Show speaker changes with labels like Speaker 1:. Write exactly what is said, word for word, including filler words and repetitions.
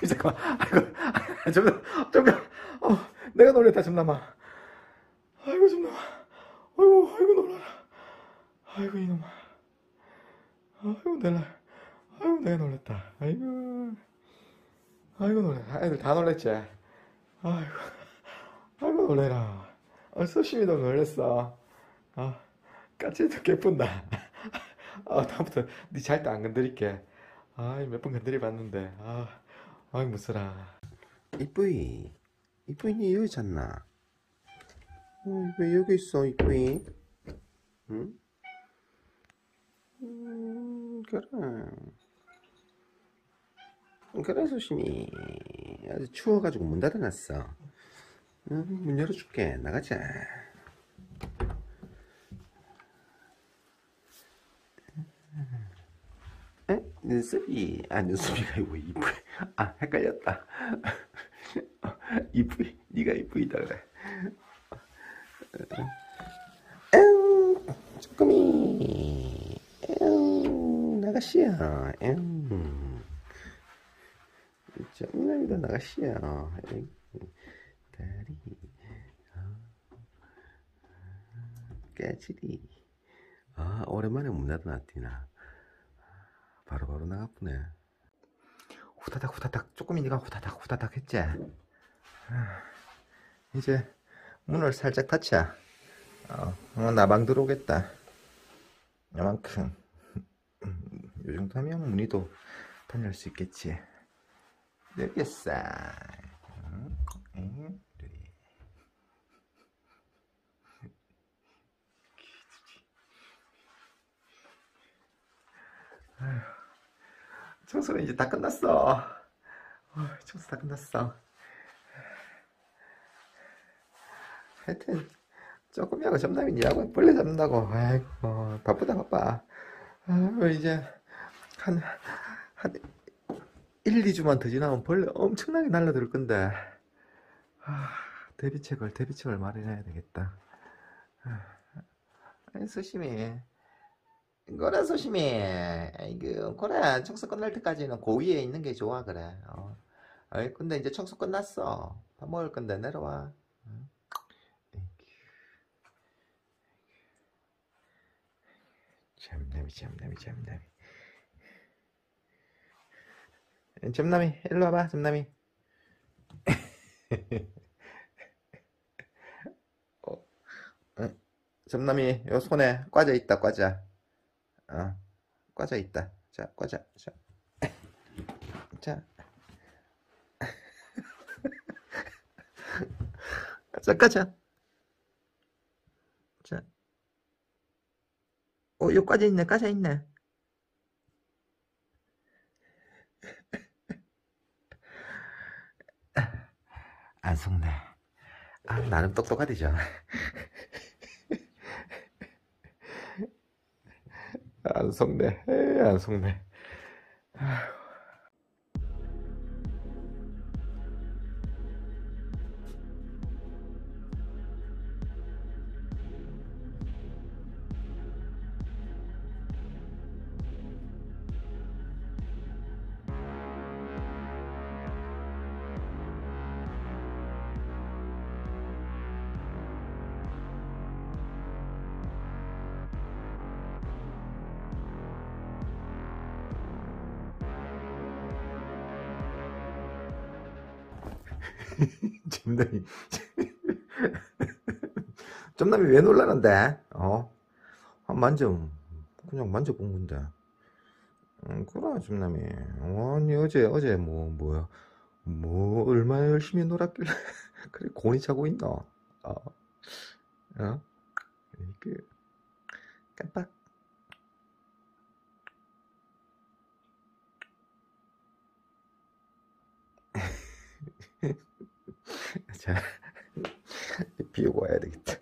Speaker 1: 잠깐만. 아이고, 점남, 점남. 어, 내가 놀랬다, 점남아. 아이고, 점남아. 아이고, 아이고, 놀라라. 아이고, 이놈아. 아이고, 내가, 아이고, 내가 놀랬다. 아이고, 아이고, 놀래라. 애들 다 놀랬지? 아이고, 아이고, 놀래라. 어, 수심이도 놀랬어. 아, 까치도 개쁜다. 아, 다음부터 니 잘 때 안 건드릴게. 아, 몇 번 건드려봤는데. 아, 아이, 무서라.
Speaker 2: 이쁘이 이쁘이 니 여기 잤나? 어, 왜 여기 있어 이쁘이? 응? 음, 그래 그래 소심이 아주 추워가지고 문 닫아놨어. 응, 문 열어줄게. 나가자. 에? 눈썹이 아 눈썹이가 아니고 이쁘이. 아 헷갈렸다. 이쁘이 니가 이쁘이다 그래. 에우 쪼꼬미 에우 나가시야 에우 정남이도 나가시야. 에이, 다리 깨지리. 아 오랜만에 문 닫아놨디나. 바로바로 나가쁘네.
Speaker 1: 후다닥, 후다닥. 조금 니가 후다닥, 후다닥 했지? 아, 이제 문을 살짝 닫자. 어, 어, 나방 들어오겠다. 요만큼. 요 정도 하면 문이도 다닐 수 있겠지. 되겠어. 응, 응, 그래. 아휴, 청소는 이제 다 끝났어. 어, 청소 다 끝났어. 하여튼 조금이하고 점남이 니하고 벌레 잡는다고. 아이고 바쁘다 바빠. 아, 이제 한, 한 일, 이 주만 더 지나면 벌레 엄청나게 날라들 건데. 아, 대비책을 대비책을 마련해야 되겠다. 아니, 수심이 그래 수심이 이거 그래 청소 끝날 때까지는 고위에 있는 게 좋아 그래. 어. 아이 근데 이제 청소 끝났어. 밥 먹을 건데 내려와. 응? 잠남이 잠남이 잠남이 점남이 일로 와봐 점남이. 어, 응. 점남이 요 손에 과자 있다 과자. 어, 과자 있다. 자 과자 자, 자, 자 과자. 자, 어, 요 과자 있네 과자 있네. 안 속네. 아 나름 똑똑하디죠. 안 속네. 에이, 안 속네. 점남이 점남이 왜 놀라는데? 어? 한 만져 그냥 만져본 건데. 응, 그래 점남이. 아니 어제 어제 뭐 뭐야 뭐 얼마나 열심히 놀았길래 그래 곤히 자고 있노? 어? 어? 그 깜빡. 자 비우고 와야 되겠다.